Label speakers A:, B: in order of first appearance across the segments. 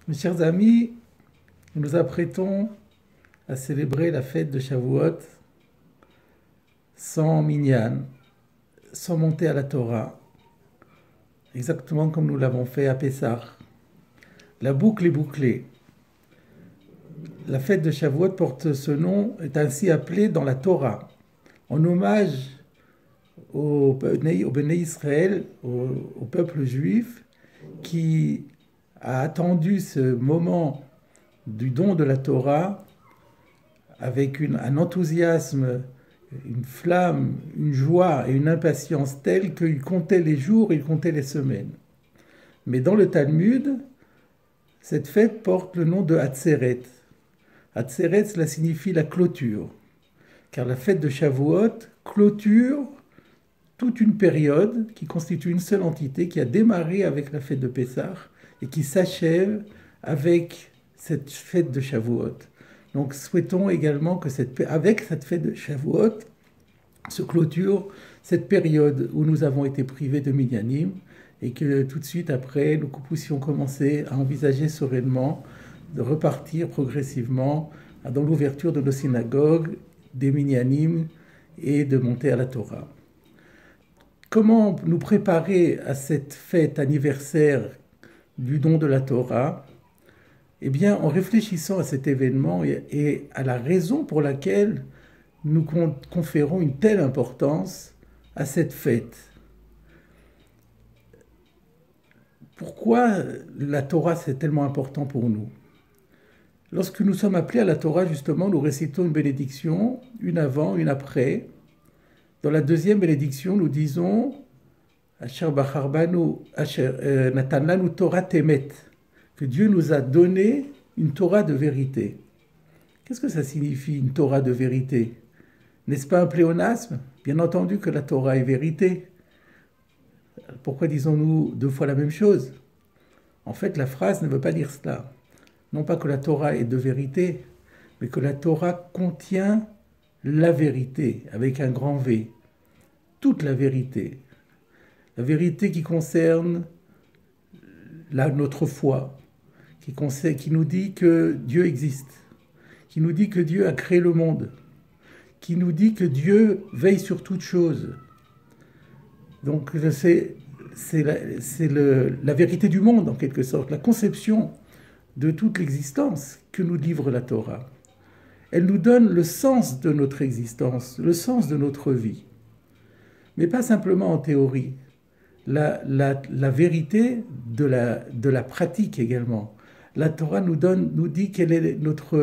A: Mes chers amis, nous nous apprêtons à célébrer la fête de Shavuot sans minyan, sans monter à la Torah, exactement comme nous l'avons fait à Pessah. La boucle est bouclée. La fête de Shavuot porte ce nom, est ainsi appelée dans la Torah, en hommage au Béné Israël, au peuple juif, qui a attendu ce moment du don de la Torah avec un enthousiasme, une flamme, une joie et une impatience telles qu'il comptait les jours, il comptait les semaines. Mais dans le Talmud, cette fête porte le nom de Hatzeret. Hatzeret, cela signifie la clôture, car la fête de Shavuot clôture toute une période qui constitue une seule entité qui a démarré avec la fête de Pessah et qui s'achève avec cette fête de Shavuot. Donc souhaitons également que avec cette fête de Shavuot se clôture cette période où nous avons été privés de minyanim et que tout de suite après nous puissions commencer à envisager sereinement de repartir progressivement dans l'ouverture de nos synagogues, des minyanim et de monter à la Torah. Comment nous préparer à cette fête anniversaire du don de la Torah? Eh bien, en réfléchissant à cet événement et à la raison pour laquelle nous conférons une telle importance à cette fête. Pourquoi la Torah c'est tellement important pour nous? Lorsque nous sommes appelés à la Torah, justement, nous récitons une bénédiction, une avant, une après. Dans la deuxième bénédiction, nous disons Asher bacharbanu, Asher natan lanu Torah temet, que Dieu nous a donné une Torah de vérité. Qu'est-ce que ça signifie, une Torah de vérité? N'est-ce pas un pléonasme? Bien entendu que la Torah est vérité. Pourquoi disons-nous deux fois la même chose? En fait, la phrase ne veut pas dire cela. Non pas que la Torah est de vérité, mais que la Torah contient la vérité, avec un grand V. Toute la vérité. La vérité qui concerne notre foi, qui nous dit que Dieu existe, qui nous dit que Dieu a créé le monde, qui nous dit que Dieu veille sur toute chose. Donc c'est la vérité du monde, en quelque sorte, la conception de toute l'existence que nous livre la Torah. Elle nous donne le sens de notre existence, le sens de notre vie. Mais pas simplement en théorie. La vérité de la pratique également. La Torah nous dit quelle est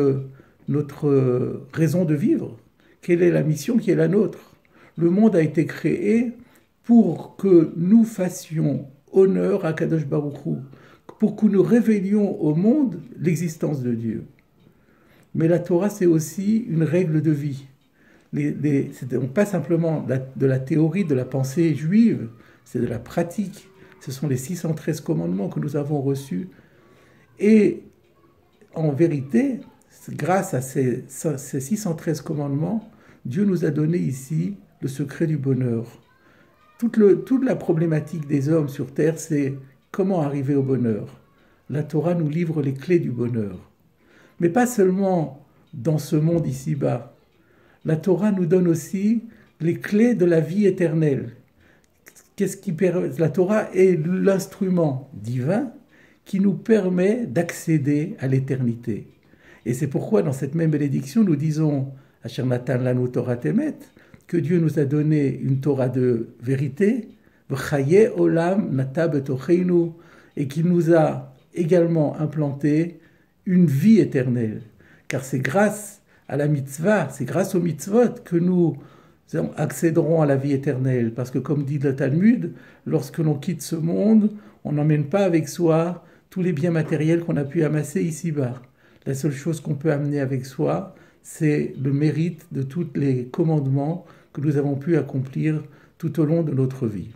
A: notre raison de vivre, quelle est la mission qui est la nôtre. Le monde a été créé pour que nous fassions honneur à Kadosh Baruch Hu, pour que nous révélions au monde l'existence de Dieu. Mais la Torah, c'est aussi une règle de vie. C'est donc pas simplement de la théorie, de la pensée juive, c'est de la pratique. Ce sont les 613 commandements que nous avons reçus. Et en vérité, grâce à ces 613 commandements, Dieu nous a donné ici le secret du bonheur. Toute la problématique des hommes sur terre, c'est comment arriver au bonheur. La Torah nous livre les clés du bonheur. Mais pas seulement dans ce monde ici-bas. La Torah nous donne aussi les clés de la vie éternelle. La Torah est l'instrument divin qui nous permet d'accéder à l'éternité. Et c'est pourquoi dans cette même bénédiction, nous disons Asher natan lanu Torah temet, que Dieu nous a donné une Torah de vérité, v'chaye olam nata betocheinu, et qu'il nous a également implanté une vie éternelle. Car c'est grâce à la mitzvah, c'est grâce aux mitzvot que nous accéderons à la vie éternelle. Parce que comme dit le Talmud, lorsque l'on quitte ce monde, on n'emmène pas avec soi tous les biens matériels qu'on a pu amasser ici-bas. La seule chose qu'on peut amener avec soi, c'est le mérite de tous les commandements que nous avons pu accomplir tout au long de notre vie.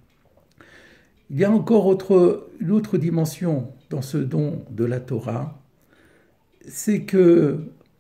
A: Il y a encore une autre dimension dans ce don de la Torah, c'est que,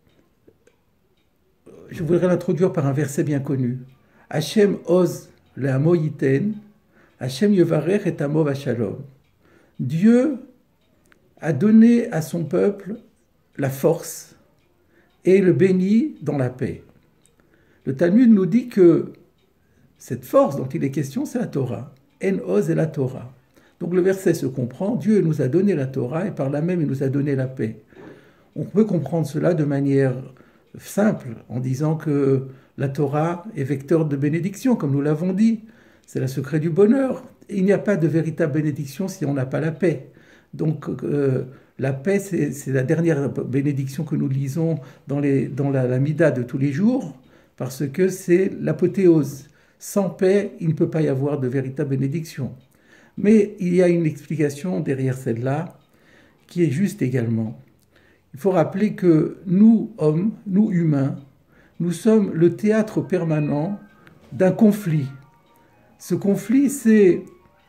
A: je voudrais l'introduire par un verset bien connu. Hashem oz le'amo yiten, Hashem yevarech et amo v'shalom. Dieu a donné à son peuple la force et le béni dans la paix. Le Talmud nous dit que cette force dont il est question, c'est la Torah. En oz et la Torah. Donc le verset se comprend, Dieu nous a donné la Torah et par là même il nous a donné la paix. On peut comprendre cela de manière simple en disant que la Torah est vecteur de bénédiction, comme nous l'avons dit. C'est le secret du bonheur. Il n'y a pas de véritable bénédiction si on n'a pas la paix. Donc la paix, c'est la dernière bénédiction que nous lisons dans la Mida de tous les jours, parce que c'est l'apothéose. Sans paix, il ne peut pas y avoir de véritable bénédiction. Mais il y a une explication derrière celle-là qui est juste également. Il faut rappeler que nous, hommes, nous humains, nous sommes le théâtre permanent d'un conflit. Ce conflit, c'est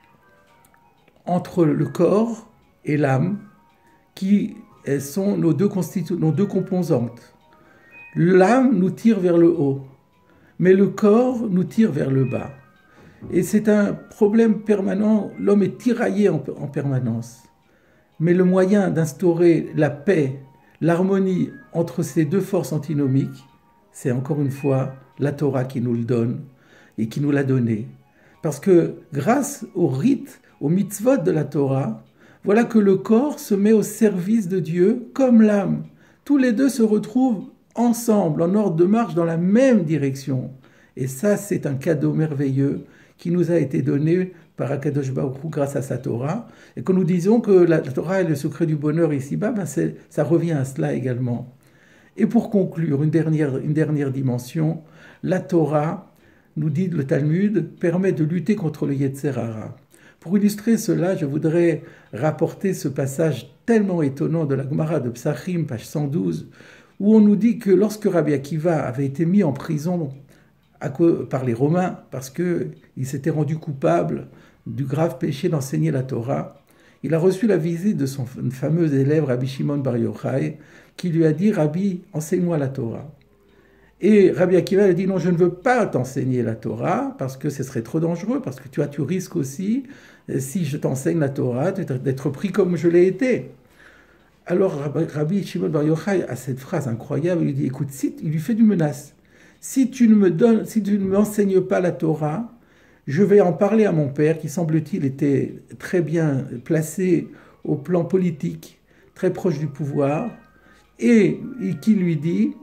A: entre le corps et l'âme, qui sont nos deux composantes. L'âme nous tire vers le haut, mais le corps nous tire vers le bas. Et c'est un problème permanent, l'homme est tiraillé en permanence. Mais le moyen d'instaurer la paix, l'harmonie entre ces deux forces antinomiques, c'est encore une fois la Torah qui nous le donne et qui nous l'a donné. Parce que grâce au rite, au mitzvot de la Torah, voilà que le corps se met au service de Dieu comme l'âme. Tous les deux se retrouvent ensemble, en ordre de marche, dans la même direction. Et ça, c'est un cadeau merveilleux qui nous a été donné par Akadosh Baruch Hu grâce à sa Torah. Et quand nous disons que la Torah est le secret du bonheur ici-bas, ça revient à cela également. Et pour conclure, une dernière dimension, la Torah, nous dit le Talmud, permet de lutter contre le Yetzer Hara. Pour illustrer cela, je voudrais rapporter ce passage tellement étonnant de la Gemara de Psachim, page 112, où on nous dit que lorsque Rabbi Akiva avait été mis en prison par les Romains, parce qu'il s'était rendu coupable du grave péché d'enseigner la Torah, il a reçu la visite de son fameux élève Rabbi Shimon Bar Yochai, qui lui a dit « Rabbi, enseigne-moi la Torah ». Et Rabbi Akiva a dit « Non, je ne veux pas t'enseigner la Torah, parce que ce serait trop dangereux, parce que tu risques aussi, si je t'enseigne la Torah, d'être pris comme je l'ai été ». Alors Rabbi Shimon Bar Yochai a cette phrase incroyable, il lui dit « Écoute, il lui fait une menace. Si tu ne m'enseignes pas la Torah, je vais en parler à mon père, qui semble-t-il était très bien placé au plan politique, très proche du pouvoir, et qui lui dit,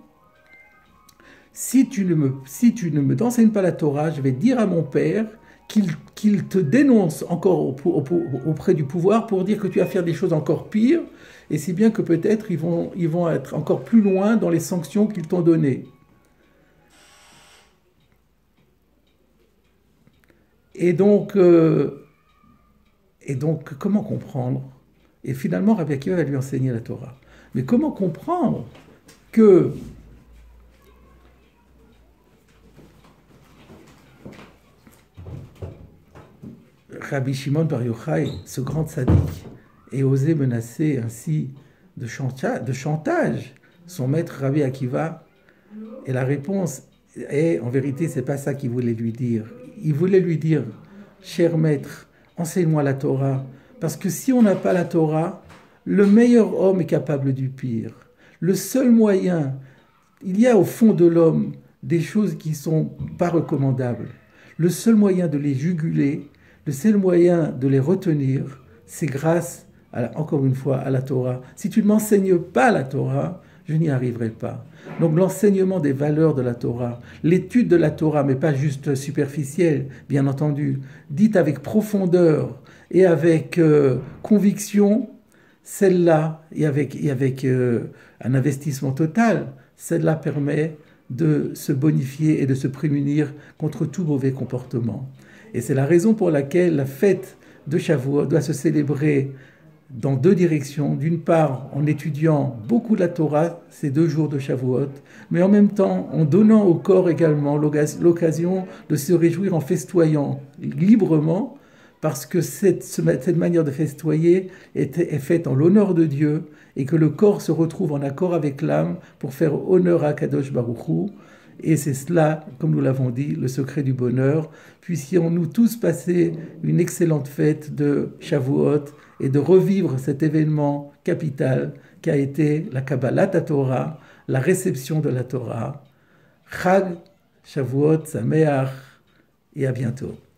A: si tu ne me t'enseignes pas la Torah, je vais dire à mon père qu'il te dénonce encore auprès du pouvoir pour dire que tu vas faire des choses encore pires, et si bien que peut-être ils vont être encore plus loin dans les sanctions qu'ils t'ont données. Et donc, comment comprendre? Et finalement, Rabbi Akiva va lui enseigner la Torah. Mais comment comprendre que Rabbi Shimon Bar Yochai, ce grand tzaddik, ait osé menacer ainsi de chantage son maître Rabbi Akiva? Et la réponse est, en vérité, c'est pas ça qu'il voulait lui dire. Il voulait lui dire, cher maître, enseigne-moi la Torah, parce que si on n'a pas la Torah, le meilleur homme est capable du pire. Le seul moyen, il y a au fond de l'homme des choses qui ne sont pas recommandables. Le seul moyen de les juguler, le seul moyen de les retenir, c'est grâce, encore une fois, à la Torah. Si tu ne m'enseignes pas la Torah, je n'y arriverai pas. Donc l'enseignement des valeurs de la Torah, l'étude de la Torah, mais pas juste superficielle, bien entendu, dite avec profondeur et avec conviction, celle-là, et avec un investissement total, celle-là permet de se bonifier et de se prémunir contre tout mauvais comportement. Et c'est la raison pour laquelle la fête de Shavuot doit se célébrer dans deux directions. D'une part, en étudiant beaucoup la Torah, ces 2 jours de Shavuot, mais en même temps, en donnant au corps également l'occasion de se réjouir en festoyant librement, parce que cette manière de festoyer est faite en l'honneur de Dieu, et que le corps se retrouve en accord avec l'âme pour faire honneur à Kadosh Baruch Hu. Et c'est cela, comme nous l'avons dit, le secret du bonheur. Puissions-nous tous passer une excellente fête de Shavuot et de revivre cet événement capital qui a été la Kabbalat Torah, la réception de la Torah. Chag, Shavuot, Sameach, et à bientôt.